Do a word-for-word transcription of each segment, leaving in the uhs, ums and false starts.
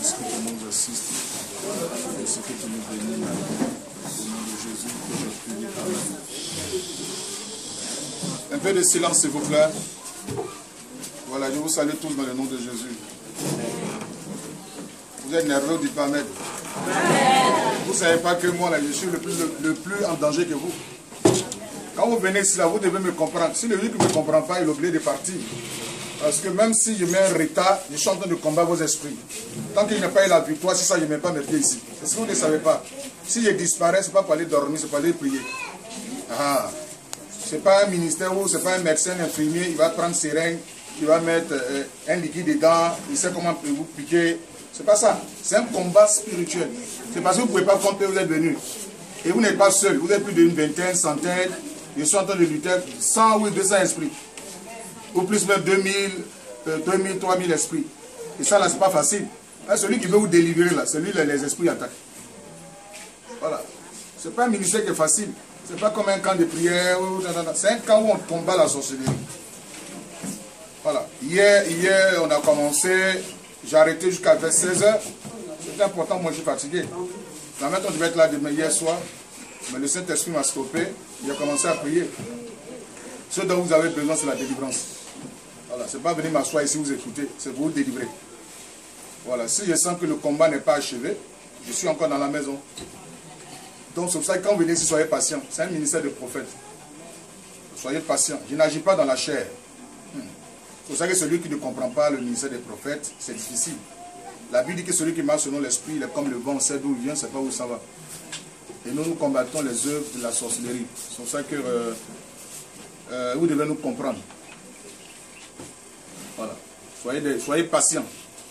Saint-Esprit qui nous assiste. Merci que tu nous bénis. Au nom de Jésus, que je prie. Amen. Un peu de silence, s'il vous plaît. Voilà, je vous salue tous dans le nom de Jésus. Vous êtes nerveux, dites pas Amen. Vous ne savez pas que moi, là, je suis le plus, le, le plus en danger que vous. Quand vous venez ici, là, vous devez me comprendre. Si le lui qui ne me comprend pas, il est obligé de partir. Parce que même si je mets un retard, je suis en train de combattre vos esprits. Tant qu'il n'a pas eu la victoire, c'est ça, je ne mets pas mes pieds ici. Est-ce que vous ne savez pas? Si je disparais, ce n'est pas pour aller dormir, c'est pour aller prier. Ah. Ce n'est pas un ministère où ce n'est pas un médecin, un infirmier, il va prendre ses règles, il va mettre euh, un liquide dedans, il sait comment vous piquer. C'est pas ça. C'est un combat spirituel. C'est parce que vous ne pouvez pas compter, vous êtes venus. Et vous n'êtes pas seul. Vous êtes plus d'une vingtaine, centaine. Je suis en train de lutter cent ou deux cents esprits. Ou plus même deux mille, deux mille, trois mille esprits. Et ça, là, c'est pas facile. Là, celui qui veut vous délivrer, là, celui là, les esprits attaquent. Voilà. C'est pas un ministère qui est facile. C'est pas comme un camp de prière. C'est un camp où on combat la sorcellerie. Voilà. Hier, hier, on a commencé. J'ai arrêté jusqu'à seize heures. C'était important, moi je suis fatigué. La maintenant, je vais être là demain, hier soir. Mais le Saint-Esprit m'a stoppé. Il a commencé à prier. Ce dont vous avez besoin, c'est la délivrance. Voilà, c'est pas venir m'asseoir ici, vous écouter. C'est pour vous délivrer. Voilà, si je sens que le combat n'est pas achevé, je suis encore dans la maison. Donc c'est pour ça que quand vous venez ici, soyez patient. C'est un ministère de prophètes. Soyez patient. Je n'agis pas dans la chair. C'est pour ça que celui qui ne comprend pas le ministère des prophètes, c'est difficile. La Bible dit que celui qui marche selon l'esprit, il est comme le vent, on sait d'où il vient, on ne sait pas où ça va. Et nous, nous combattons les œuvres de la sorcellerie. C'est pour ça que euh, euh, vous devez nous comprendre. Voilà. Soyez, des, soyez patients.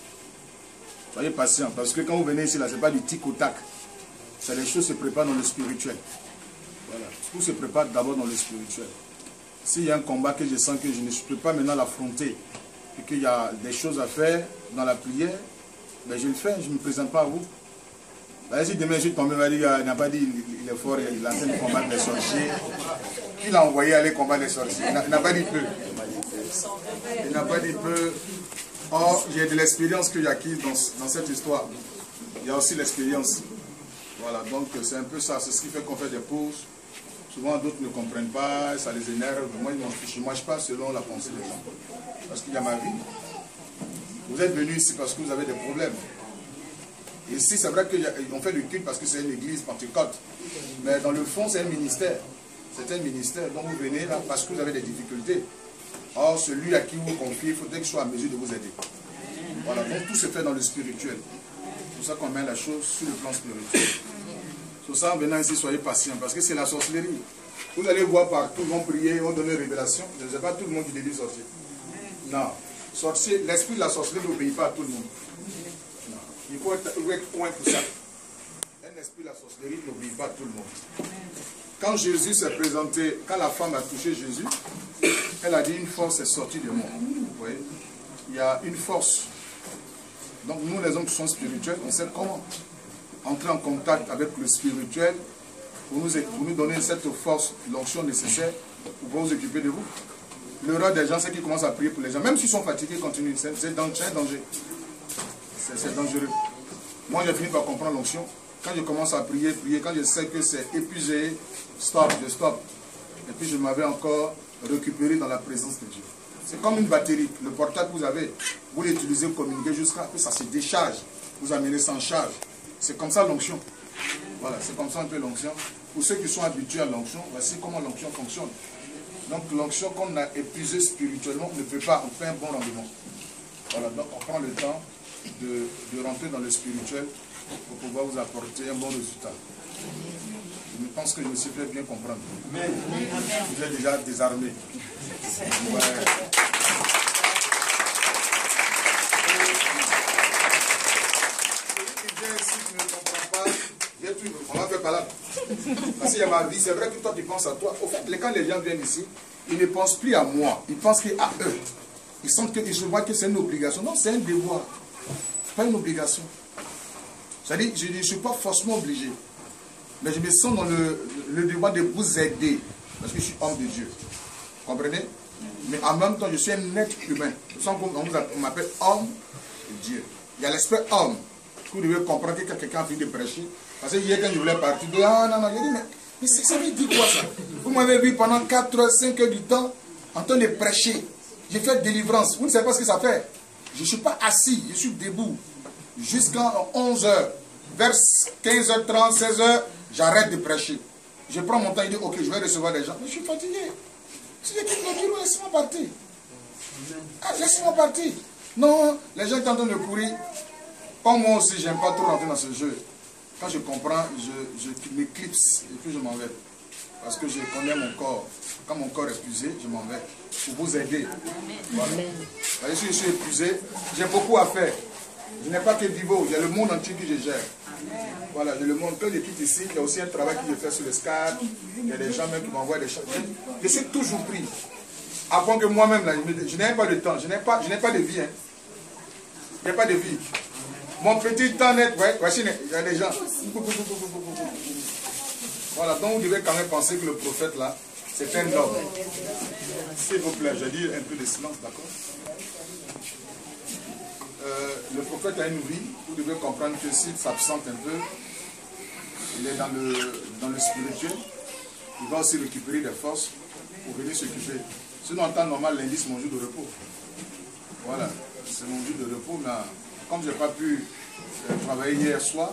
Soyez patients. Parce que quand vous venez ici, là, ce n'est pas du tic au tac. C'est les choses qui se préparent dans le spirituel. Voilà. Tout se prépare d'abord dans le spirituel. S'il y a un combat que je sens que je ne peux pas maintenant l'affronter, et qu'il y a des choses à faire dans la prière, ben je le fais, je ne me présente pas à vous. Ben si demain je suis tombé, il n'a pas dit il est fort, il a en train de combattre les sorciers. Qui l'a envoyé aller combattre les sorciers? Il n'a pas dit peu. Il n'a pas dit peu. Or, j'ai de l'expérience que j'ai acquise dans, dans cette histoire. Il y a aussi l'expérience. Voilà, donc c'est un peu ça, c'est ce qui fait qu'on fait des pauses. Souvent d'autres ne comprennent pas, ça les énerve. Moi, je ne marche pas selon la pensée des gens. Parce qu'il y a ma vie. Vous êtes venus ici parce que vous avez des problèmes. Et ici, c'est vrai qu'on fait le culte parce que c'est une église pentecôte. Mais dans le fond, c'est un ministère. C'est un ministère dont vous venez là parce que vous avez des difficultés. Or, celui à qui vous confiez, il faudrait qu'il soit en mesure de vous aider. Voilà, donc tout se fait dans le spirituel. C'est pour ça qu'on met la chose sur le plan spirituel. Pour ça, maintenant ici, soyez patients, parce que c'est la sorcellerie. Vous allez voir partout, ils vont prier, ils vont donner révélation. Je ne sais pas tout le monde qui délivre sorcier. Non. Sorcier, l'esprit de la sorcellerie n'obéit pas à tout le monde. Non. Il faut être, il faut être point pour ça. Un esprit de la sorcellerie n'obéit pas à tout le monde. Quand Jésus s'est présenté, quand la femme a touché Jésus, elle a dit une force est sortie de moi. Vous voyez? Il y a une force. Donc nous, les hommes qui sont spirituels, on sait comment entrer en contact avec le spirituel pour nous, pour nous donner cette force, l'onction nécessaire pour vous occuper de vous. L'erreur des gens, c'est qu'ils commencent à prier pour les gens. Même s'ils sont fatigués, continuent. C'est un danger. C'est dangereux. Moi, j'ai fini par comprendre l'onction. Quand je commence à prier, prier, quand je sais que c'est épuisé, stop, je stop. Et puis je m'avais encore récupéré dans la présence de Dieu. C'est comme une batterie. Le portable que vous avez, vous l'utilisez pour communiquer jusqu'à ce que ça se décharge. Vous amenez sans charge. C'est comme ça l'onction. Voilà, c'est comme ça un peu l'onction. Pour ceux qui sont habitués à l'onction, voici comment l'onction fonctionne. Donc l'onction qu'on a épuisée spirituellement, on ne peut pas, on fait un bon rendement. Voilà, donc on prend le temps de, de rentrer dans le spirituel pour pouvoir vous apporter un bon résultat. Je pense que je me suis fait bien comprendre. Vous êtes déjà désarmé. Ouais. On va faire par là. Parce qu'il y a ma vie, c'est vrai que toi tu penses à toi. Au fait, quand les gens viennent ici, ils ne pensent plus à moi, ils pensent qu'à eux. Ils sentent qu'ils se voient que c'est une obligation. Non, c'est un devoir. Pas une obligation. C'est-à-dire, je ne suis pas forcément obligé. Mais je me sens dans le, le devoir de vous aider. Parce que je suis homme de Dieu. Vous comprenez? Mais en même temps, je suis un être humain. On m'appelle homme de Dieu. Il y a l'aspect homme. Vous devez comprendre que quelqu'un a fini de prêcher. Parce que hier, quand je voulais partir, je dis, ah non, non, j'ai dit, mais, mais ça veut dire quoi ça? Vous m'avez vu pendant quatre heures, cinq heures du temps, en train de prêcher. J'ai fait délivrance. Vous ne savez pas ce que ça fait. Je ne suis pas assis, je suis debout. Jusqu'à onze heures. Vers quinze heures trente, seize heures, j'arrête de prêcher. Je prends mon temps et dis, ok, je vais recevoir des gens. Mais je suis fatigué. Si je quitte le bureau, laissez-moi partir. Ah, laissez-moi partir. Non, les gens sont en train de courir. Comme moi aussi, je n'aime pas trop rentrer dans ce jeu. Quand je comprends, je, je m'éclipse et puis je m'en vais. Parce que je connais mon corps. Quand mon corps est épuisé, je m'en vais. Pour vous aider. Voilà. Voyez, si je suis épuisé, j'ai beaucoup à faire. Je n'ai pas que Vivo, j'ai le monde entier que je gère. Voilà, j'ai le monde. Quand je quitte ici, il y a aussi un travail que je fais sur le Skype. Il y a des gens même qui m'envoient des choses. Je, je suis toujours pris. Avant que moi-même, je, je n'ai pas de temps, je n'ai pas, pas de vie. Hein. Je n'ai pas de vie. Mon petit temps net, ouais, voici, il y a des gens. Voilà, donc vous devez quand même penser que le prophète là, c'est un homme. S'il vous plaît, je dis un peu de silence, d'accord? Euh, le prophète a une vie, vous devez comprendre que s'il s'absente un peu, il est dans le, dans le spirituel, il va aussi récupérer des forces pour venir s'occuper. Sinon, en temps normal, lundi, c'est mon jour de repos. Voilà, c'est mon jour de repos, mais comme je n'ai pas pu euh, travailler hier soir,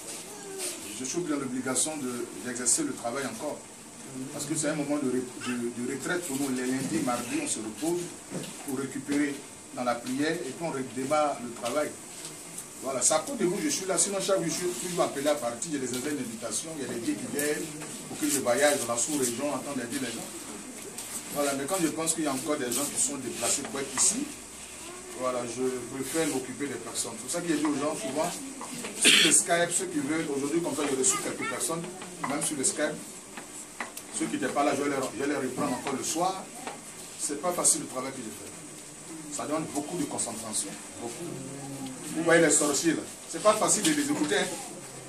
je suis dans l'obligation d'exercer de, le travail encore. Parce que c'est un moment de, de, de retraite pour nous. Les lundis, mardis, on se repose pour récupérer dans la prière et puis on redémarre le travail. Voilà, c'est à cause de vous, je suis là. Sinon, chaque jour, je suis toujours appelé à partir. Il y a des invitations, il y a des billets qui viennent pour que je voyage dans la sous-région en train d'aider les gens. Voilà, mais quand je pense qu'il y a encore des gens qui sont déplacés pour être ici, voilà, je préfère m'occuper des personnes. C'est pour ça que j'ai dit aux gens souvent, sur le Skype, ceux qui veulent, aujourd'hui comme ça j'ai reçu quelques personnes, même sur le Skype, ceux qui n'étaient pas là, je vais, les, je vais les reprendre encore le soir. C'est pas facile le travail que je fais. Ça demande beaucoup de concentration, beaucoup. Vous voyez les sorciers là, c'est pas facile de les écouter. Hein.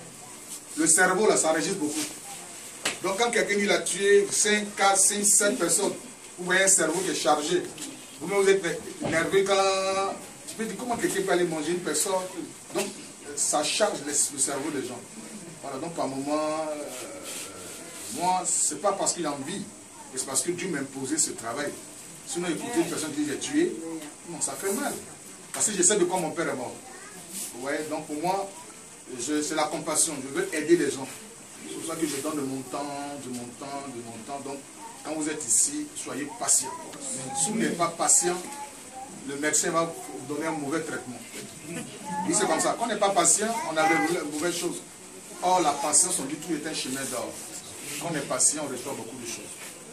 Le cerveau là, ça enregistre beaucoup. Donc quand quelqu'un il a tué cinq, quatre, cinq, sept personnes, vous voyez un cerveau qui est chargé. Vous-même vous êtes nerveux quand... Tu peux dire comment quelqu'un peut aller manger une personne. Donc ça charge le cerveau des gens. Voilà, donc par moment, euh, moi, c'est pas parce qu'il a envie, mais c'est parce que Dieu m'a imposé ce travail. Sinon, écouter une personne qui dit j'ai tué, non, ça fait mal. Parce que je sais de quoi mon père est mort. Ouais, donc pour moi, c'est la compassion. Je veux aider les gens. C'est pour ça que je donne de mon temps, de mon temps, de mon temps. Donc, quand vous êtes ici, soyez patient. Si vous n'êtes pas patient, le médecin va vous donner un mauvais traitement. Et c'est comme ça. Quand on n'est pas patient, on a de mauvaises choses. Or, la patience, on dit tout est un chemin d'or. Quand on est patient, on reçoit beaucoup de choses.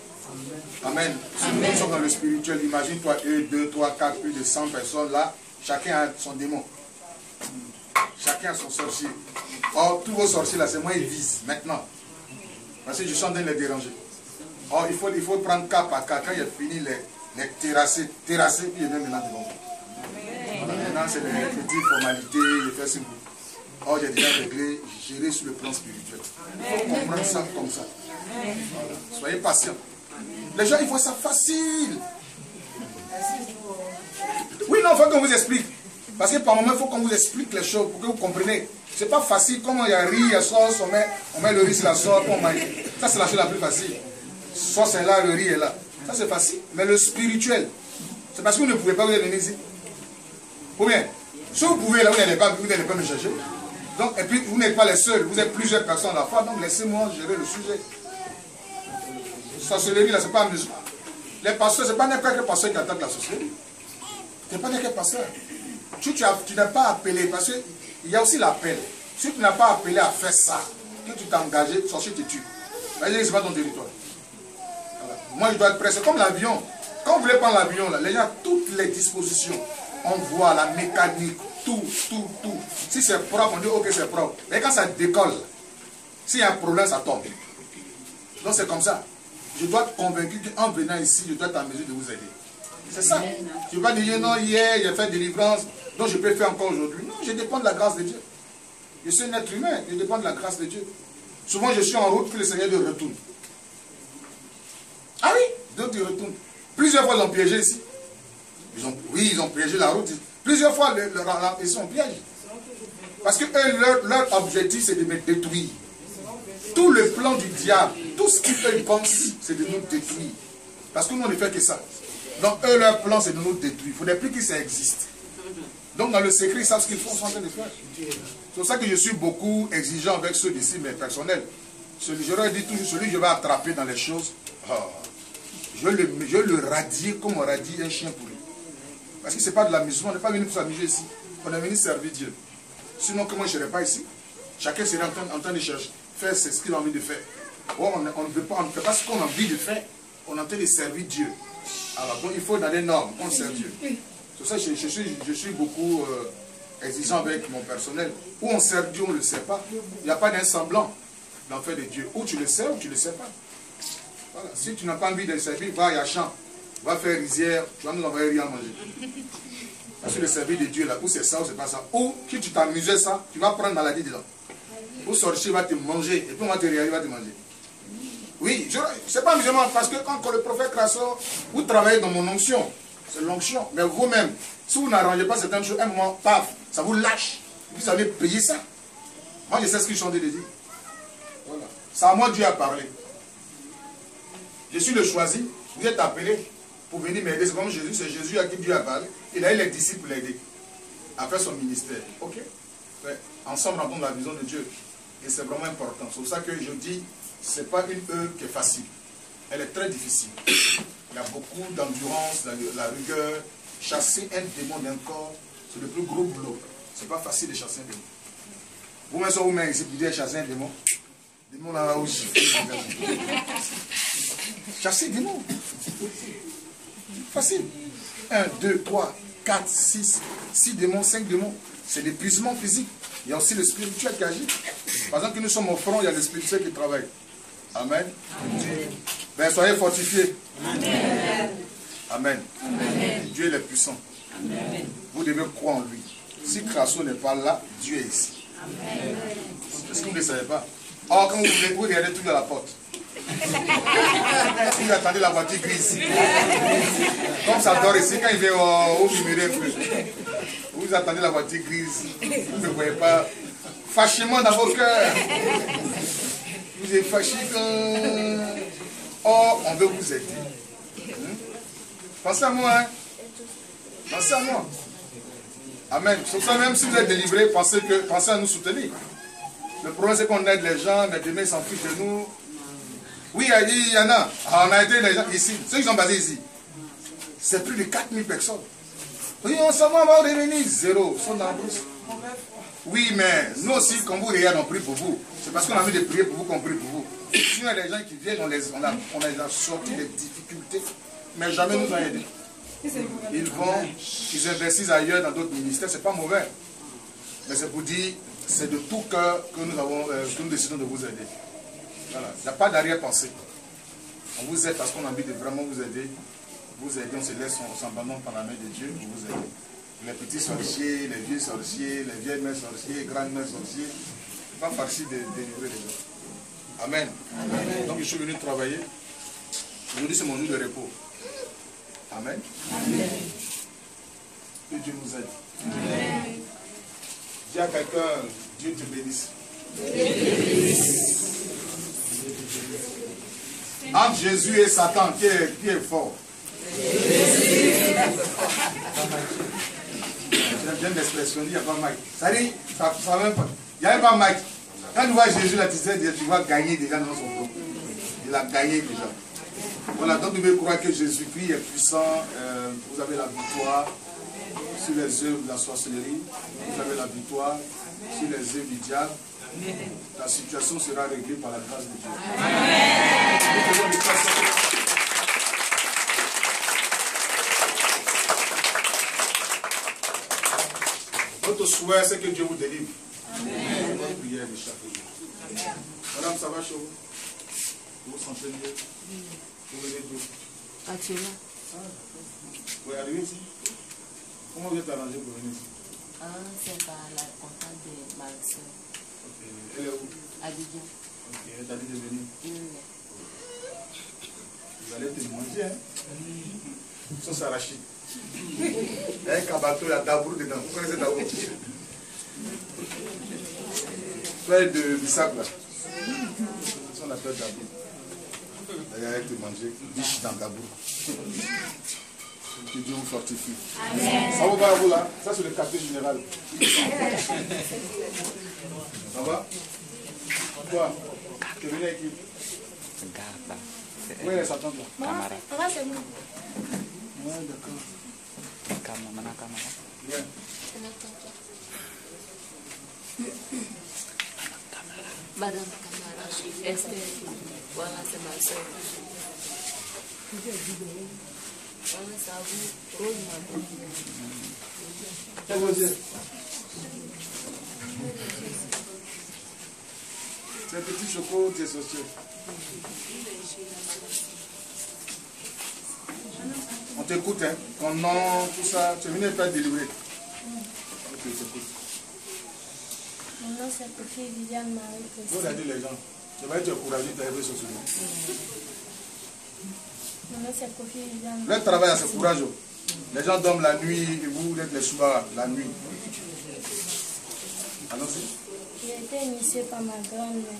Amen. Si nous sommes dans le spirituel, imagine-toi, un, deux, trois, quatre, plus de cent personnes là, chacun a son démon. Chacun a son sorcier. Or, tous vos sorciers là, c'est moi, ils visent maintenant. Parce que je suis en train de les déranger. Or, il faut, il faut prendre cas par cas. Quand il a fini les, les terrasser, terrasser, puis il vient maintenant devant vous. Voilà, maintenant, c'est les petites formalités, il fait ce que vous. Or, j'ai déjà réglé, géré sur le plan spirituel. Il faut comprendre ça comme ça. Voilà. Soyez patients. Les gens, ils voient ça facile. Oui, non, il faut qu'on vous explique. Parce que par moment, il faut qu'on vous explique les choses pour que vous compreniez. C'est pas facile. Comment il y a riz, il y a sauce, on met, on met le riz sur la sauce, on mange. Ça, c'est la chose la plus facile. Sauce est là, le riz est là. Ça, c'est facile. Mais le spirituel, c'est parce que vous ne pouvez pas, vous venir ici. Ou bien, si vous pouvez, là, vous n'allez pas, vous n'allez pas me chercher. Donc, et puis, vous n'êtes pas les seuls. Vous êtes plusieurs personnes à la fois. Donc, laissez-moi gérer le sujet. Sorcellerie, là, c'est pas amusement. Les pasteurs, c'est pas n'importe quel pasteur qui attaque la sorcellerie. C'est pas n'importe quel pasteur. Tu, tu, tu n'as pas appelé, parce qu'il y a aussi l'appel. Si tu n'as pas appelé à faire ça, que tu t'es engagé, le sorcier te tue. C'est pas ton territoire. Voilà. Moi, je dois être prêt. C'est comme l'avion. Quand vous voulez prendre l'avion, les gens, toutes les dispositions, on voit la mécanique, tout, tout, tout. Si c'est propre, on dit ok, c'est propre. Mais quand ça décolle, s'il y a un problème, ça tombe. Donc c'est comme ça. Je dois être convaincu qu'en venant ici, je dois être en mesure de vous aider. C'est ça. Je ne vais pas dire non, hier, j'ai fait délivrance, donc je peux faire encore aujourd'hui. Non, je dépends de la grâce de Dieu. Je suis un être humain, je dépends de la grâce de Dieu. Souvent, je suis en route, puis le Seigneur de retourne. Ah oui, d'autres ils retournent. Plusieurs fois, ils ont piégé ici. Ils ont, oui, ils ont piégé la route. Plusieurs fois, le, le, ils sont piégés. Parce que eux, leur, leur objectif, c'est de me détruire. Tout le plan du diable, tout ce qu'ils pensent, c'est de nous détruire. Parce que nous, on ne fait que ça. Donc, eux, leur plan, c'est de nous détruire. Il ne faudrait plus que ça existe. Donc, dans le secret, ils savent ce qu'ils font, ils sont en train de faire. C'est pour ça que je suis beaucoup exigeant avec ceux d'ici, mes personnels. Je leur dis toujours, celui que je vais attraper dans les choses, oh, je, vais le, je vais le radier comme on radie un chien pour lui. Parce que ce n'est pas de l'amusement, on n'est pas venu pour s'amuser ici. On est venu servir Dieu. Sinon, comment je ne serais pas ici? Chacun serait en train, en train de chercher, faire ce qu'il a envie de faire. Oh, on, on, ne veut pas, on ne fait pas ce qu'on a envie de faire. On est en train de servir Dieu. Alors, donc, il faut dans les normes, on sert Dieu. C'est pour ça que je, je, suis, je suis beaucoup euh, exigeant avec mon personnel. Où on sert Dieu, on ne le sait pas. Il n'y a pas d'un semblant d'en faire de Dieu. Ou tu le sais ou tu ne le sais pas. Voilà. Si tu n'as pas envie de le servir, va à Yachan, va faire rizière, tu vas nous envoyer rien à manger. Parce que le service de Dieu là, ou c'est ça ou c'est pas ça. Ou si tu t'amusais ça, tu vas prendre maladie dedans. Ou sortir, il va te manger, et puis on va te réaliser, il va te manger. Oui, c'est pas amusement, parce que quand, quand le prophète Crasso, vous travaillez dans mon onction, c'est l'onction. Mais vous-même, si vous n'arrangez pas certaines choses, un moment, paf, ça vous lâche. Et puis vous allez payer ça. Moi, je sais ce que je suis en train de dire. Voilà. C'est à moi Dieu a parlé. Je suis le choisi, vous êtes appelé pour venir m'aider. C'est comme Jésus, c'est Jésus à qui Dieu a parlé. Il a eu les disciples pour l'aider à faire son ministère. Ok? Ouais. Ensemble, on la vision de Dieu. Et c'est vraiment important. C'est pour ça que je dis, ce n'est pas une œuvre qui est facile. Elle est très difficile. Il y a beaucoup d'endurance, la, la rigueur. Chasser un démon d'un corps, c'est le plus gros boulot. Ce n'est pas facile de chasser un démon. Vous-même, vous mettez ici, vous dites chasser un démon. Le démon là aussi. Chasser un démon. Facile. un, deux, trois, quatre, six, six démons, cinq démons. C'est l'épuisement physique. Il y a aussi le spirituel qui agit. Par exemple, que nous sommes au front, il y a le spirituel qui travaille. Amen. Amen. Ben, soyez fortifiés. Amen. Amen. Amen. Dieu est puissant. Amen. Vous devez croire en lui. Si Crasso n'est pas là, Dieu est ici. Amen. Est-ce que vous ne le savez pas? Or, quand vous voulez, vous regardez tout à la porte. Vous attendez la voiture grise. Comme ça dort ici, quand il vient au, au numéro un peu. Vous attendez la voiture grise. Vous ne voyez pas. Fâchement dans vos cœurs. Vous êtes fâchés quand... Or, on veut vous aider. Hmm? Pensez à moi, hein? Pensez à moi. Amen. Sur ça, même si vous êtes délivré, pensez, que, pensez à nous soutenir. Le problème, c'est qu'on aide les gens, mais demain, ils s'en fichent de nous. Oui, il y en a. Ah, on a aidé les gens ici. Ceux qui sont basés ici, c'est plus de quatre mille personnes. Oui, on s'en va, on va revenir. Zéro. Ils sont dans la brousse. Oui, mais nous aussi, quand vous regardez, on prie pour vous. C'est parce qu'on a envie de prier pour vous qu'on prie pour vous. Sinon, il y a des gens qui viennent, on les, on a, on les a sortis des difficultés, mais jamais nous ont aidés. Ils vont, ils investissent ailleurs dans d'autres ministères, c'est pas mauvais. Mais c'est pour dire, c'est de tout cœur que nous, avons, euh, que nous décidons de vous aider. Voilà. Il n'y a pas d'arrière-pensée. On vous aide parce qu'on a envie de vraiment vous aider. Vous aider, on se laisse, on s'abandonne par la main de Dieu pour vous aider. Les petits sorciers, les vieux sorciers, les vieilles mères sorciers, les grandes mères sorciers, c'est pas facile de délivrer les gens. Amen. Amen. Donc je suis venu travailler. Aujourd'hui c'est mon jour de repos. Amen. Amen. Que Dieu nous aide. Amen. Dis à quelqu'un, Dieu te bénisse. Entre Jésus et Satan, qui est, qui est fort? J'aime l'expression, il n'y a pas Mike. Ça dit, ça ne même pas. Il n'y a même pas Mike. Quand tu vois Jésus là, tu sais, tu vas gagner déjà dans son dos. Il a gagné déjà. Voilà, donc vous devez croire que Jésus-Christ est puissant. Euh, vous avez la victoire sur les œuvres de la sorcellerie. Vous avez la victoire sur les œuvres du diable. La situation sera réglée par la grâce de Dieu. Amen. Notre souhait, c'est que Dieu vous délivre. Amen. Votre prière de chaque jour. Madame, ça va chez vous? Vous vous sentez mieux? Vous venez d'où? Actuellement. Ah, vous pouvez arriver ici? Comment vous êtes arrangé pour venir ici? Ah, c'est par la contact de ma soeur. Ok. Elle est où? Abidjan. Ok, elle t'a dit de venir. Mm. Vous allez te manger, hein? Sauce arachide. Il y a un cabato, il y a Dabour dedans. Vous connaissez Dabour? Feuille de bissap là. C'est ce qu'on appelle Gabour. D'ailleurs, avec te manger, biche dans Gabour. Que Dieu vous fortifie. Amen. Ça va à vous là? Ça c'est le quartier général. Ça va? Toi, tu es venu avec qui? Oui, elle s'attend là. Camarade. Moi, c'est moi. Ouais, d'accord. Camarade, camarade. Bien. Madame Camara, Esther, voilà, c'est ma soeur. Voilà, ça vous, Rose, ma Quel vos yeux? C'est un petit choco, tu es sorcier. On t'écoute, hein. Ton nom, tout ça. Tu es venu pas délivrer. Ok, je t'écoute. Mon nom c'est Kofi Viviane Marie Vous Christine. avez dit les gens. Tu vas être courageux d'arriver sur ce nom. Mon nom c'est Kofi Viviane. Le travail, c'est courageux. Les gens dorment la nuit et vous, vous êtes les soubars la nuit. Allons-y. J'ai été initiée par ma grand-mère.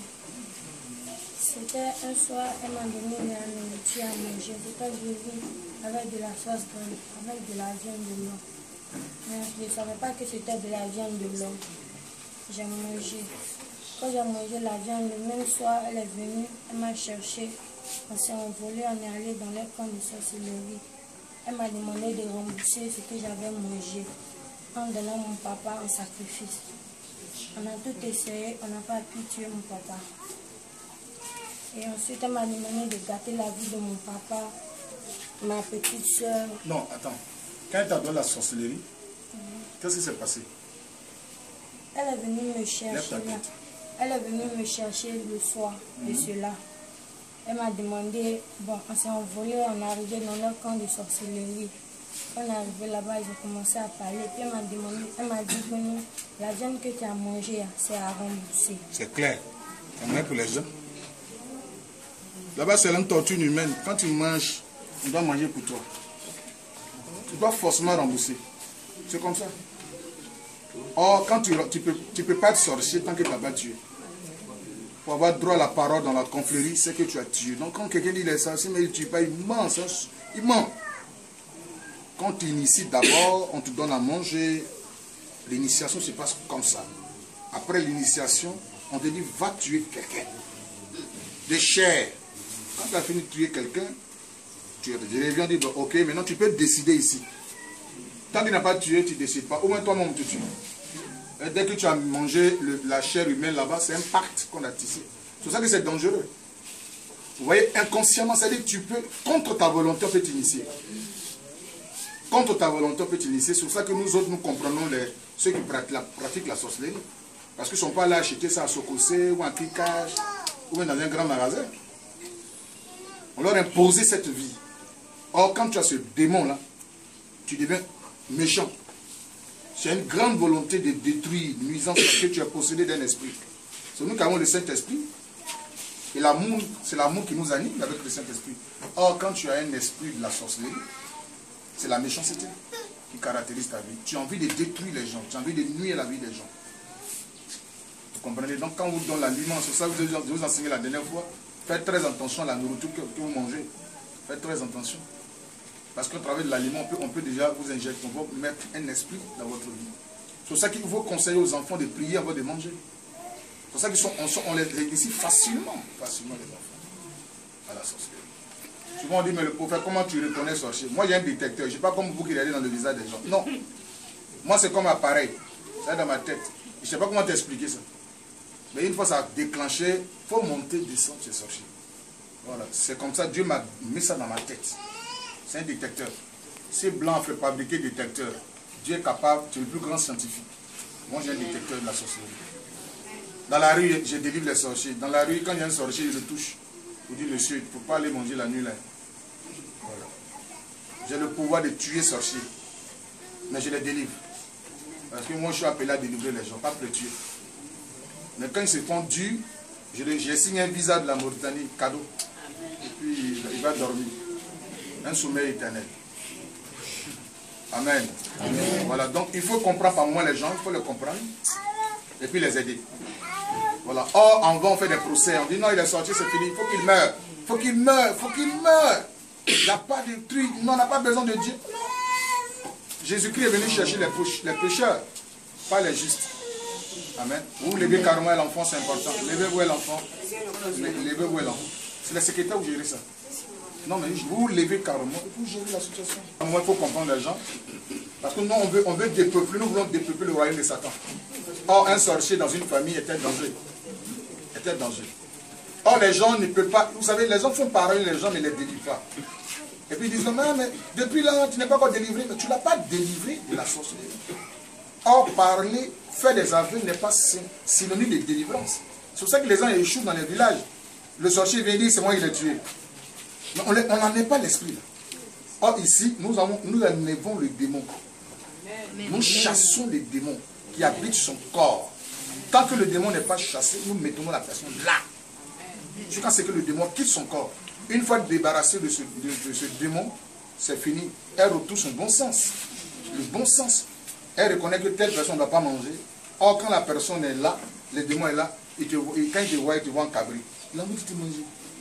C'était un soir, elle m'a donné de la nourriture à manger. C'était du riz avec de la sauce graine, avec de la viande de l'eau. Mais je ne savais pas que c'était de la viande de l'eau. J'ai mangé. Quand j'ai mangé la viande, le même soir, elle est venue, elle m'a cherché. On s'est envolé, on est allé dans les camps de sorcellerie. Elle m'a demandé de rembourser ce que j'avais mangé en donnant mon papa en sacrifice. On a tout essayé, on n'a pas pu tuer mon papa. Et ensuite, elle m'a demandé de gâter la vie de mon papa, ma petite soeur. Non, attends. Quand elle t'a donné la sorcellerie, mm-hmm. Qu'est-ce qui s'est passé? Elle est venue me chercher là. Elle est venue me chercher le soir de mm-hmm. cela. Elle m'a demandé, bon, on s'est envolé, on est arrivé dans leur camp de sorcellerie. Quand on est arrivé là-bas, ils ont commencé à parler. Puis elle m'a demandé, elle m'a dit que non, la viande que tu as mangée, c'est à rembourser. C'est clair. C'est vrai pour les gens. Là-bas, c'est une torture humaine. Quand tu manges, on doit manger pour toi. Tu dois forcément rembourser. C'est comme ça. Or, quand tu ne tu peux, tu peux pas être sorcier tant que tu n'as pas tué. Pour avoir droit à la parole dans la confrérie, c'est que tu as tué. Donc, quand quelqu'un dit les sorciers, mais il ne tue pas, il ment. Il ment. Quand tu inities d'abord, on te donne à manger. L'initiation se passe comme ça. Après l'initiation, on te dit, va tuer quelqu'un. De chair. Quand tu as fini de tuer quelqu'un, tu reviens dire, ok, maintenant tu peux décider ici. Tant qu'il n'a pas tué, tu ne décides pas. Au moins toi-même, tu tues. Et dès que tu as mangé le, la chair humaine là-bas, c'est un pacte qu'on a tissé. C'est pour ça que c'est dangereux. Vous voyez, inconsciemment, c'est-à-dire que tu peux, contre ta volonté, on peut t'initier. Contre ta volonté, on peut t'initier. C'est pour ça que nous autres, nous comprenons les, ceux qui pratiquent la, pratiquent la sorcellerie. Parce qu'ils ne sont pas là à acheter ça à Sokosé ou à Kikage ou même dans un grand magasin. On leur a imposé cette vie. Or, quand tu as ce démon-là, tu deviens méchant. C'est une grande volonté de détruire, nuisance, parce que tu es possédé d'un esprit. C'est nous qui avons le Saint-Esprit. Et l'amour, c'est l'amour qui nous anime avec le Saint-Esprit. Or, quand tu as un esprit de la sorcellerie, c'est la méchanceté qui caractérise ta vie. Tu as envie de détruire les gens, tu as envie de nuire la vie des gens. Vous comprenez? Donc, quand on vous donne l'aliment, c'est ça que je vous ai enseigné la dernière fois. Faites très attention à la nourriture que, que vous mangez. Faites très attention. Parce qu'au travers de l'aliment, on peut, on peut déjà vous injecter, on va mettre un esprit dans votre vie. C'est pour ça qu'il faut conseiller aux enfants de prier avant de manger. C'est pour ça qu'ils sont, on, on les réussit facilement, facilement les enfants à la sorcellerie. Souvent on dit, mais le prophète, comment tu reconnais sorcier? Moi j'ai un détecteur, je ne sais pas comme vous qui regardez dans le visage des gens. Non. Moi c'est comme appareil, c'est dans ma tête. Je ne sais pas comment t'expliquer ça. Mais une fois ça a déclenché, il faut monter, descendre, c'est sorcier. Voilà, c'est comme ça, Dieu m'a mis ça dans ma tête. C'est un détecteur. Si Blanc fait fabriquer des détecteurs, Dieu est capable, tu es le plus grand scientifique. Moi j'ai un détecteur de la sorcellerie. Dans la rue, je délivre les sorciers. Dans la rue, quand il y a un sorcier, je le touche. Je dis, monsieur, il ne faut pas aller manger la nuit là. Voilà. J'ai le pouvoir de tuer sorciers. Mais je les délivre. Parce que moi je suis appelé à délivrer les gens, pas pour les tuer. Mais quand ils se font durs, j'ai signé un visa de la Mauritanie, cadeau. Et puis il va dormir. Un sommeil éternel. Amen. Amen. Voilà, donc il faut comprendre par moi les gens, il faut les comprendre. Et puis les aider. Voilà. Or, en vain, on fait des procès. On dit non, il est sorti, c'est fini. Il faut qu'il meure. Il faut qu'il meure. Il faut qu'il meure. Il n'y a pas de truc. Non, on n'a pas besoin de Dieu. Jésus-Christ est venu chercher les, les pécheurs, pas les justes. Amen. Vous levez carrément l'enfant, c'est important. Levez-vous l'enfant. Levez-vous l'enfant. C'est le secrétaire où gérer ça. Non, mais vous levez carrément et vous gérez la situation. Moi, il faut comprendre les gens. Parce que nous, on veut, on veut dépeupler, nous voulons dépeupler le royaume de Satan. Or, un sorcier dans une famille est un danger. Est un danger. Or, les gens ne peuvent pas. Vous savez, les gens font parler les gens, mais ne les délivrent pas. Et puis ils disent, non, mais depuis là, tu n'es pas encore délivré. Mais tu ne l'as pas délivré de la sorcellerie. Or, parler, faire des aveux n'est pas synonyme de délivrance. C'est pour ça que les gens échouent dans les villages. Le sorcier vient dire, c'est moi qui l'ai tué. Mais on n'en est pas l'esprit là. Or, ici, nous, avons, nous enlevons le démon. Nous chassons les démons qui habitent son corps. Tant que le démon n'est pas chassé, nous mettons la personne là. Jusqu'à ce que le démon quitte son corps. Une fois débarrassé de ce, de, de ce démon, c'est fini. Elle retrouve son bon sens. Le bon sens. Elle reconnaît que telle personne ne va pas manger. Or, quand la personne est là, le démon est là, et te, et quand il te voit, il te voit en cabri. Il a envie de te manger.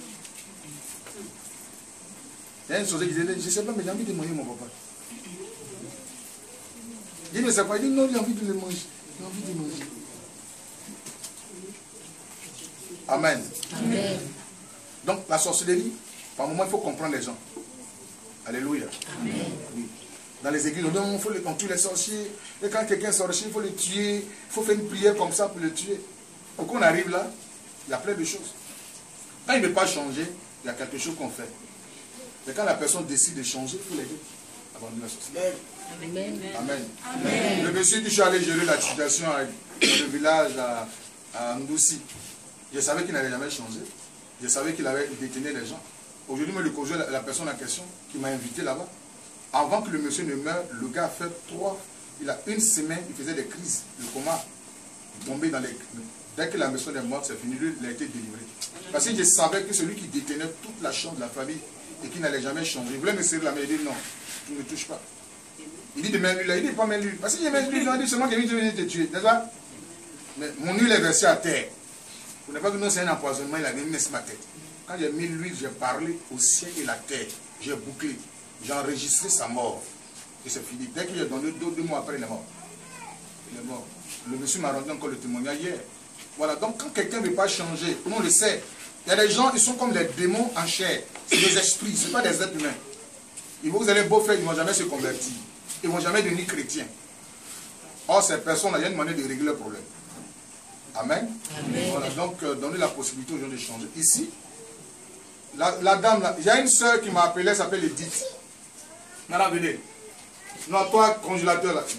Il y a une chose qui dit, je ne sais pas, mais j'ai envie de manger mon papa. Il dit, mais c'est quoi? Il dit, non, il a envie de le manger. Il a envie de manger. Amen. Amen. Donc, la sorcellerie, par moment, il faut comprendre les gens. Alléluia. Amen. Oui. Dans les églises, on, faut les, on tue les sorciers. Et quand quelqu'un est sorcier, il faut le tuer. Il faut faire une prière comme ça pour le tuer. Donc, quand on arrive là, il y a plein de choses. Quand il ne veut pas changer, il y a quelque chose qu'on fait. Mais quand la personne décide de changer, il faut l'aider. Abandonner la sorcellerie. Amen. Amen. Amen. Le monsieur dit, je suis allé gérer la situation dans le village à, à Ndoussi. Je savais qu'il n'allait jamais changer. Je savais qu'il avait détenu les gens. Aujourd'hui, moi, le conjoint, la, la personne en question, qui m'a invité là-bas, avant que le monsieur ne meure, le gars a fait trois, il a une semaine, il faisait des crises, le coma, il tombait dans les... Dès que la personne est morte, c'est fini, lui, il a été délivré. Parce que je savais que celui qui détenait toute la chambre de la famille et qui n'allait jamais changer, il voulait me serrer la main, il dit non, tu ne me touches pas. Il dit de mettre lui là, il dit pas mettre lui. Parce qu'il met lui, il dit seulement qu'il vient de te tuer, n'est-ce pas? Mais mon huile est versée à terre. Vous n'avez pas que non, c'est un empoisonnement, il a mis sur ma tête. Quand j'ai mis l'huile, j'ai parlé au ciel et la terre. J'ai bouclé. J'ai enregistré sa mort. Et c'est fini. Dès qu'il a donné deux, deux mois après, il est mort. Il est mort. Le monsieur m'a rendu encore le témoignage hier. Voilà, donc quand quelqu'un ne veut pas changer, on le sait. Il y a des gens, ils sont comme des démons en chair. C'est des esprits, ce ne sont pas des êtres humains. Et vous allez beau faire, ils ne vont jamais se convertir. Ils ne vont jamais devenir chrétiens. Or, ces personnes-là, il y a une manière de régler le problème. Amen. Amen. Voilà, donc euh, donner la possibilité aux gens de changer. Ici, la, la dame là, il y a une soeur qui m'a appelé, elle s'appelle Edith. Madame, venez. Non, toi, congélateur là.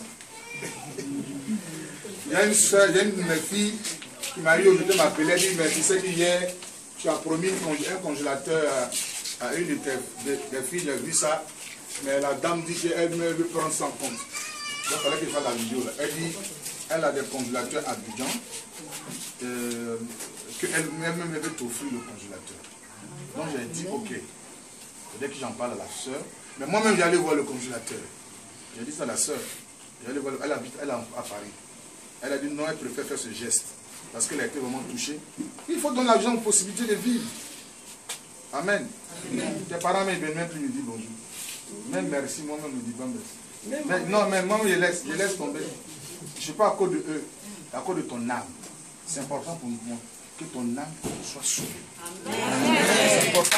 Il y a une soeur, il y a une de mes filles qui m'a dit aujourd'hui, m'a appelé, elle dit, mais tu sais qu'hier, tu as promis un congélateur à, à une de tes de, de filles, j'ai vu ça, mais la dame dit qu'elle veut prendre ça en compte. Donc il fallait qu'elle fasse la vidéo là. Elle dit, elle a des congélateurs à Abidjan, euh, qu'elle-même veut t'offrir le congélateur. Donc j'ai dit, ok. Dès que j'en parle à la soeur, mais moi-même j'allais voir le congélateur. J'ai dit ça à la soeur. Voir, elle habite elle à Paris. Elle a dit non, elle préfère faire ce geste. Parce qu'elle a été vraiment touchée. Il faut donner à la gens une possibilité de vivre. Amen. Amen. Tes parents ne viennent même plus me dire bonjour. Même merci, moi-même ne dis pas merci. Mais, non, mais moi, je laisse, je laisse tomber. Je ne suis pas à cause de eux, à cause de ton âme. C'est important pour moi que ton âme soit sauvée. C'est important.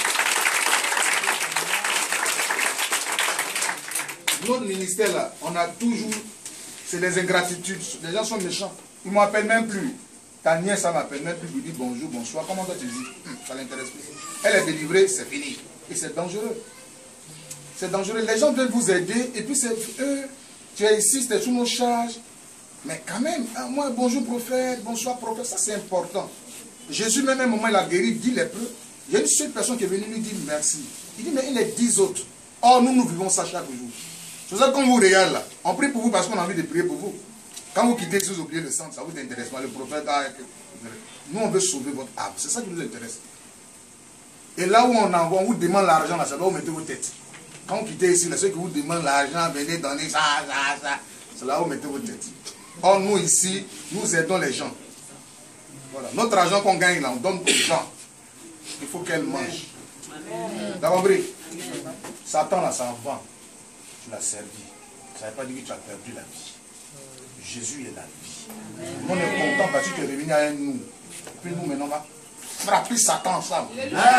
Notre ministère là, on a toujours, c'est des ingratitudes. Les gens sont méchants. Ils ne m'appellent même plus. Ta nièce, ça m'appelle même plus. Je dis bonjour, bonsoir. Comment toi tu dis? hum, Ça l'intéresse plus. Elle est délivrée, c'est fini. Et c'est dangereux. C'est dangereux. Les gens veulent vous aider. Et puis c'est eux. Tu es ici, c'est sous nos charges. Mais quand même, moi, bonjour prophète, bonsoir prophète, ça c'est important. Jésus, même à un moment, il a guéri dix lépreux. Il y a une seule personne qui est venue lui dire merci. Il dit, mais il est dix autres. Or, nous, nous vivons ça chaque jour. C'est ça qu'on vous regarde là. On prie pour vous parce qu'on a envie de prier pour vous. Quand vous quittez, si vous oubliez le sang, ça vous intéresse pas. Le prophète, ah, nous, on veut sauver votre âme. C'est ça qui nous intéresse. Et là où on envoie, on vous demande l'argent, là, c'est là où vous mettez vos têtes. Quand vous quittez ici, là, ceux qui vous demandent l'argent, venez donner ça, ça, ça. C'est là où vous mettez vos têtes. Or, nous ici, nous aidons les gens. Voilà. Notre argent qu'on gagne là, on donne aux gens. Il faut qu'elle mange. T'as compris? Satan là, ça en vend. Tu l'as servi. Ça ne veut pas dire que tu as perdu la vie. Jésus est la vie. On est content parce que tu es revenu à nous. Et puis nous maintenant on va frapper Satan ensemble.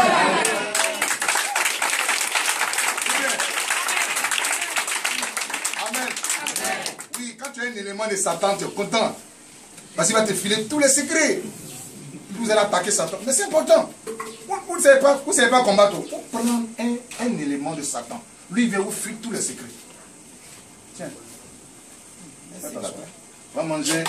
Amen. Oui, quand tu as un élément de Satan, tu es content. Parce qu'il va te filer tous les secrets. Vous allez attaquer Satan. Mais c'est important. Vous ne savez pas, vous savez pas combattre. Vous prenez un, un élément de Satan. Lui, il va vous fuir tous les secrets. Tiens. Va manger.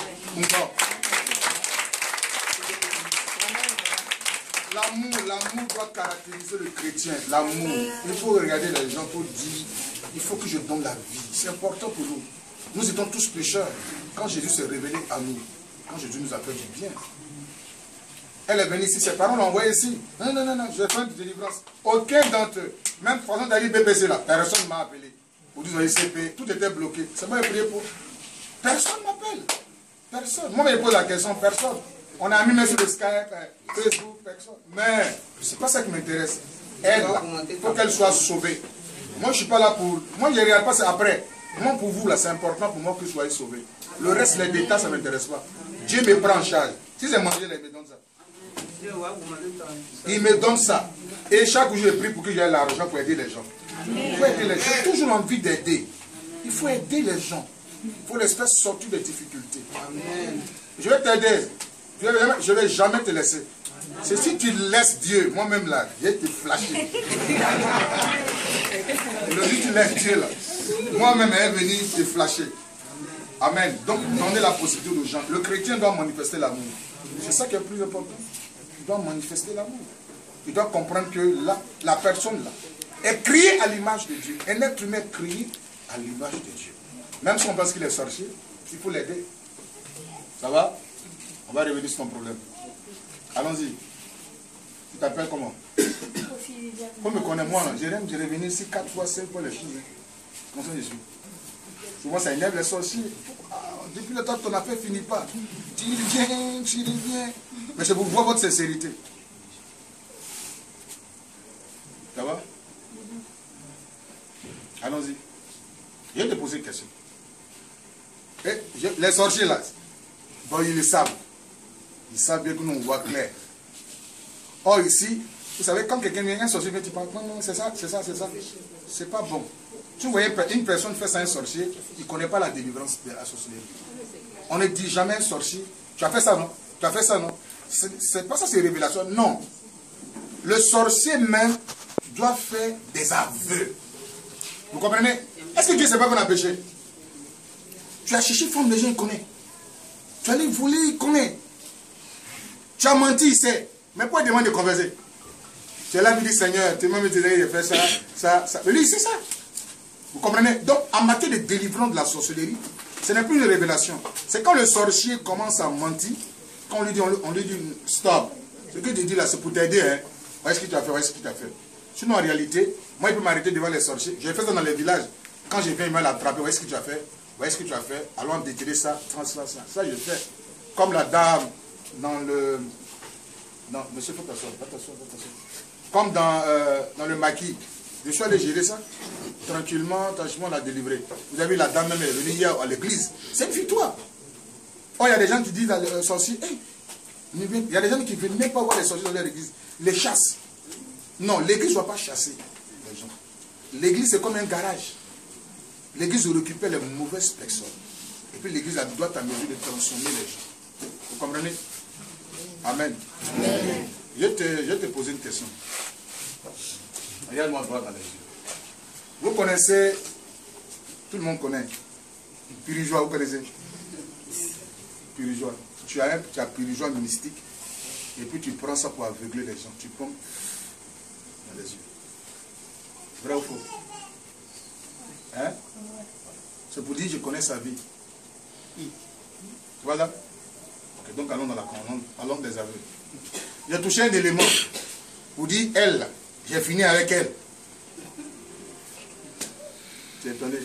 L'amour, l'amour doit caractériser le chrétien. L'amour. Il faut regarder les gens pour dire, il faut que je donne la vie. C'est important pour nous. Nous étions tous pécheurs. Quand Jésus s'est révélé à nous, quand Jésus nous a fait du bien, elle est venue ici, ses parents l'ont envoyée ici. Non, non, non, non, je vais faire une délivrance. Aucun d'entre eux, même pendant d'aller B P C là, personne ne m'a appelé. Pour dire, C P, tout était bloqué. C'est moi qui ai prié pour. Personne ne m'appelle. Personne. Moi, je me pose la question, personne. On a mis même sur le Skype, Facebook, personne. Mais, c'est pas ça qui m'intéresse. Elle, il faut qu'elle soit sauvée. Moi, je ne suis pas là pour. Moi, je ne regarde pas, c'est après. Moi, pour vous, là, c'est important pour moi que je sois sauvé. Le reste, les détails, ça ne m'intéresse pas. Dieu me prend en charge. Si j'ai mangé, il me donne ça. Il me donne ça. Et chaque jour, je prie pour que j'aie l'argent pour aider les gens. Il faut aider les gens. J'ai toujours envie d'aider. Il faut aider les gens. Il faut les faire sortir des difficultés. Amen. Je vais t'aider. Je ne vais, vais jamais te laisser. C'est si tu laisses Dieu, moi-même là, je vais te flasher. Le jour où tu laisses Dieu là, moi-même, elle est venue te flasher. Amen. Donc, donnez la possibilité aux gens. Le chrétien doit manifester l'amour. C'est ça qui est le plus important. Il doit manifester l'amour. Il doit comprendre que la, la personne là est créée à l'image de Dieu. Un être humain créé à l'image de Dieu. Même si on pense qu'il est sorcier, il faut l'aider. Ça va? On va revenir sur ton problème. Allons-y. Tu t'appelles comment? Comme me connais moi, je vais venir ici quatre fois, cinq fois les choses. Comment ça je suis? Souvent ça énerve les sorciers. Ah, depuis le temps que ton affaire ne finit pas. Tu reviens, tu reviens. Mais c'est pour voir votre sincérité. Ça va? Allons-y. Je vais te poser une question. Et je, les sorciers là, bon, ils le savent. Ils savent bien que nous on voit clair. Or ici, vous savez, quand quelqu'un vient, un sorcier vient, tu parles, non, non, c'est ça, c'est ça, c'est ça. C'est pas bon. Tu vois, une personne fait ça à un sorcier, il ne connaît pas la délivrance de la sorcellerie. On ne dit jamais un sorcier, tu as fait ça, non? Tu as fait ça, non? C'est pas ça, c'est révélation. Non. Le sorcier même doit faire des aveux. Vous comprenez? Est-ce que Dieu ne sait pas qu'on a péché? Tu as cherché femme, les gens, ils connaissent. Tu as allé voler, ils connaissent. Tu as menti, il sait. Mais pourquoi il demande de converser? Tu es là, il dit, Seigneur, tu m'as dit, il fait ça, ça, ça. Mais lui, c'est ça. Vous comprenez? Donc, en matière de délivrance de la sorcellerie, ce n'est plus une révélation. C'est quand le sorcier commence à mentir, quand on lui dit, on lui, on lui dit stop. Ce que tu dis là, c'est pour t'aider. Hein. Voyez ce que tu as fait, voyez ce que tu as fait. Sinon, en réalité, moi, il peut m'arrêter devant les sorciers. J'ai fait ça dans les villages. Quand je viens, il m'a l'attrapé. Voyez ce que tu as fait. Voyez ce que tu as fait. Allons déterrer ça, transférer ça. Ça, je fais. Comme la dame dans le... Non, monsieur, faut t'asseoir. Attention, attention. Comme dans, euh, dans le maquis. Je suis allé gérer ça. Tranquillement, tranquillement, on l'a délivré. Vous avez vu, la dame même, elle est venue hier à l'église. C'est une victoire. Oh, il y a des gens qui disent aux sorciers, hey, il y a des gens qui ne viennent même pas voir les sorciers dans l'église. Les chassent. Non, l'église ne doit pas chasser les gens. L'église, c'est comme un garage. L'église récupère les mauvaises personnes. Et puis l'église doit à mesure de transformer les gens. Vous comprenez? Amen. Amen. Je vais te, je te poser une question. Regarde-moi droit dans les yeux. Vous connaissez, tout le monde connaît, Pirigeois, vous connaissez? Pirigeois. Tu as un tu as Pirigeois mystique, et puis tu prends ça pour aveugler les gens. Tu prends dans les yeux. Vrai ou faux? Hein? C'est pour dire je connais sa vie. Voilà. Ok, donc allons dans la allons, allons des aveugles. J'ai touché un élément pour dire elle, j'ai fini avec elle. Tu es étonné?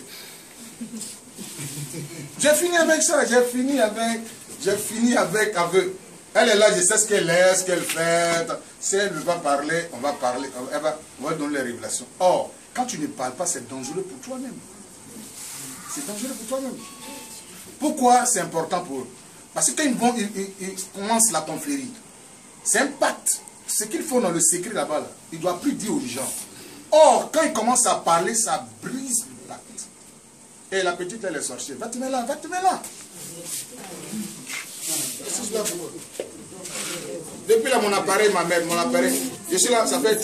J'ai fini avec ça, j'ai fini avec, j'ai fini avec aveugle. Elle est là, je sais ce qu'elle est, ce qu'elle fait. Si elle ne va parler, on va parler, elle va, on va donner les révélations. Or, quand tu ne parles pas, c'est dangereux pour toi-même. C'est dangereux pour toi-même. Pourquoi c'est important pour eux? Parce que quand ils, vont, ils, ils, ils commencent la confrérie, c'est un pacte. Ce qu'il faut dans le secret là-bas, là, il ne doit plus dire aux gens. Or, quand ils commencent à parler, ça brise le pacte. Et la petite, elle est sortie. Va te mettre là, va te mettre là. Depuis là, mon appareil, ma mère, mon appareil, je suis là, ça fait...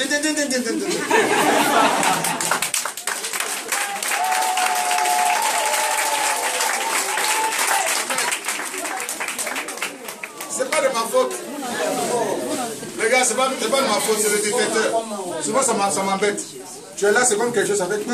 C'est pas de ma faute. Les gars, c'est pas, pas de ma faute, c'est le détecteur. Souvent, ça m'embête. Tu es là, c'est comme quelque chose, ça fait...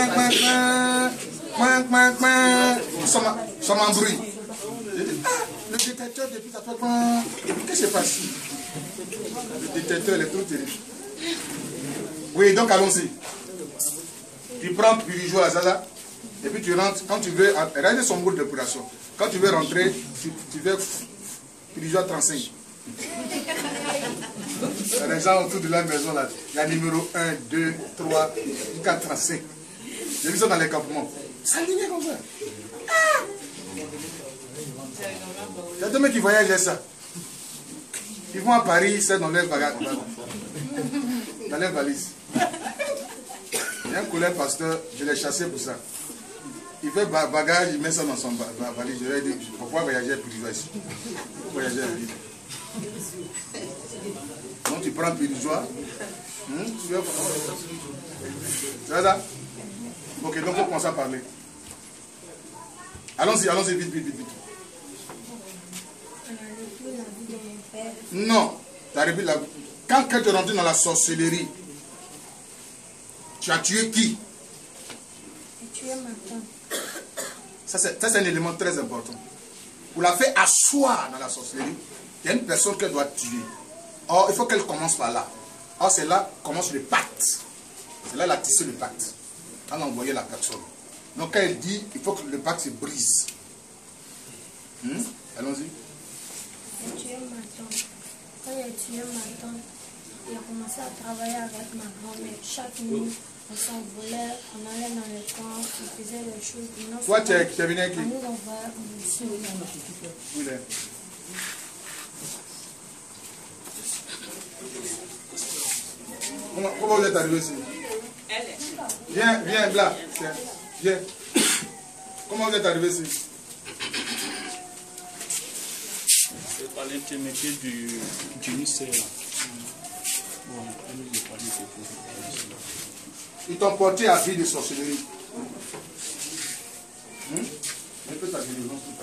Ça m'embrouille. Le détecteur, depuis ça fait... Qu'est-ce qui se passe? Le détecteur, il est trop terrible. Oui, donc allons-y. Tu prends Pirigeois là, ça, ça, et puis tu rentres. Quand tu veux... Regardez son mode d'épuration. Quand tu veux rentrer, tu, tu veux... Pirigeois trente-cinq. Il y a des gens autour de la maison là. Il y a numéro un, deux, trois, quatre, trente-cinq. J'ai vu ça dans les campements. Ça aligne comme ça. Ah! Il y a deux mecs qui voyagent ça. Ils vont à Paris, c'est dans leur bagage. Dans leur valise. Il y a un collègue pasteur, je l'ai chassé pour ça. Il fait bagage, il met ça dans son valise. Je lui ai dit, pourquoi voyager Pirigeois ici? Pourquoi voyager à l'île? Donc tu prends Pirigeois. Hmm? C'est ça? Ok, donc on commence à parler. Allons-y, allons-y, vite, vite, vite, vite. Non, tu as repris la... Quand, quand tu es rentré dans la sorcellerie, tu as tué qui? J'ai tué ma tante. Ça, c'est un élément très important. Pour la faire asseoir dans la sorcellerie, il y a une personne qu'elle doit tuer. Or, il faut qu'elle commence par là. Or, c'est là que commence le pacte. C'est là qu'elle a tissé le pacte. Elle a envoyé la personne. Donc, quand elle dit, il faut que le pacte se brise. Hmm? Allons-y. J'ai tué ma tante. Quand j'ai tué ma tante, j'ai commencé à travailler avec ma grand-mère. Chaque nuit, on s'envolait, on allait dans le camp, on faisait des choses. Toi, tu es, tu es venu avec qui? On nous envoyait en mission. Où il est? Comment, comment vous êtes arrivé ici? Viens, viens, là. Viens. Comment vous êtes arrivé ici? C'est par l'intermédiaire du, du ministère. Bon, elle nous a parlé de tout. Ils t'ont porté à vie de sorcellerie. Hum? Un peu ta guérison tout à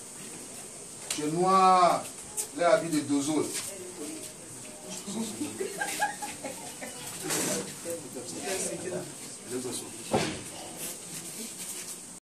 l'heure. Tu es noir, là à vie de dozo.